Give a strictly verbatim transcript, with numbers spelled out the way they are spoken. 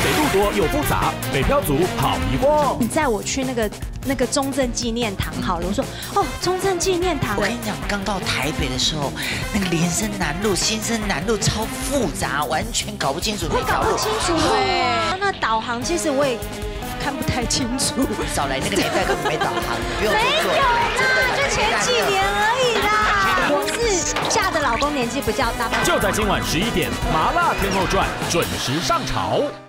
北路多又复杂，北漂族好疑惑。 你载我去那个那个中正纪念堂好了，我说哦，中正纪念堂。 我跟你讲，刚到台北的时候，那个连生南路、新生南路超复杂，完全搞不清楚那条路。 搞不清楚对，那导航其实我也看不太清楚。 少来那个年代根本没导航，不用没有啦，就前几年而已啦。我是嫁的老公年纪比较大。 就在今晚十一点，《麻辣天后传》准时上潮。